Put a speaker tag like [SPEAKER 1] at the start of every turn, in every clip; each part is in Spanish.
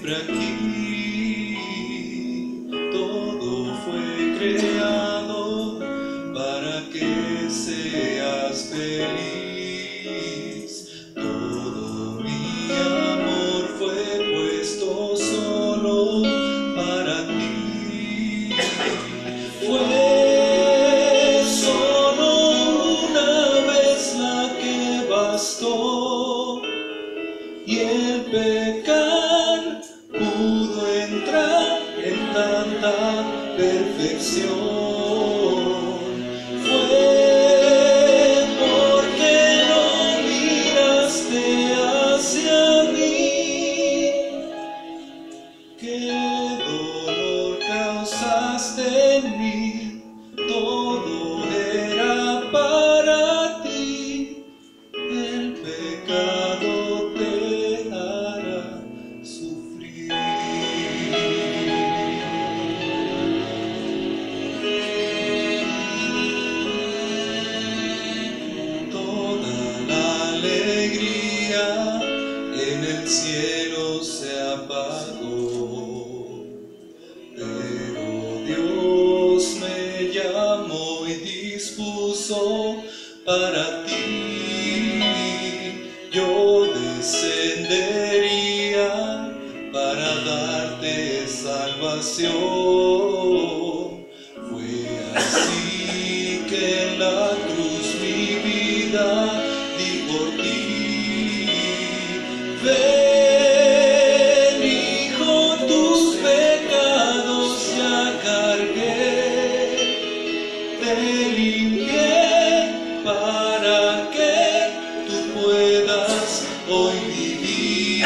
[SPEAKER 1] siempre aquí. Todo fue creado para que seas feliz. Todo mi amor fue puesto solo para ti. Fue solo una vez la que bastó, y el pecar pudo entrar en tanta perfección. Fue porque no miraste hacia mí. Qué dolor causaste en mí, todo era para ti. El pecado te hará sufrir. Toda la alegría en el cielo se apagó, pero Dios me llamó y dispuso para ti. Yo descendería para darte salvación. Fue así que en la cruz mi vida di por ti. Ven, hijo, tus pecados ya cargué, te limpié para que tú puedas hoy vivir.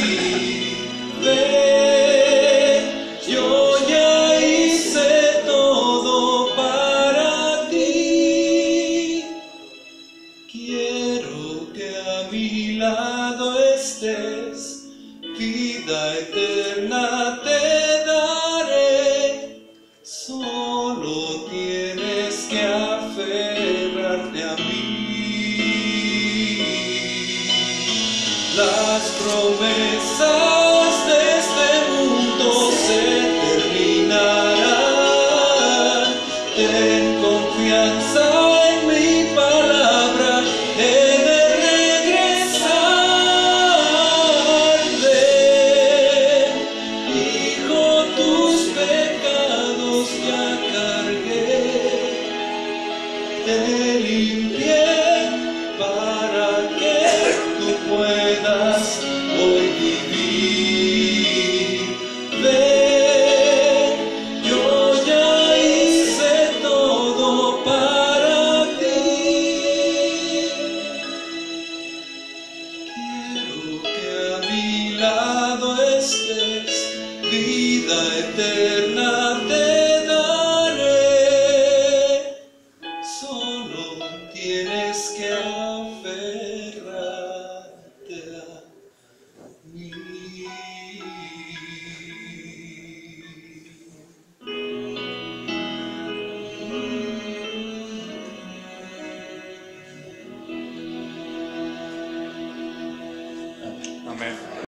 [SPEAKER 1] Ven, yo ya hice todo para ti. Quiero que a mi lado estés, vida eterna te daré. Solo tienes que aferrarte a mí. Las promesas de este mundo se terminarán. Ten confianza en mi palabra, he de regresar. Ven, hijo, tus pecados ya cargué, te limpié para que tú puedas hoy vivir. Ven, yo ya hice todo para ti. Quiero que a mi lado estés, vida eterna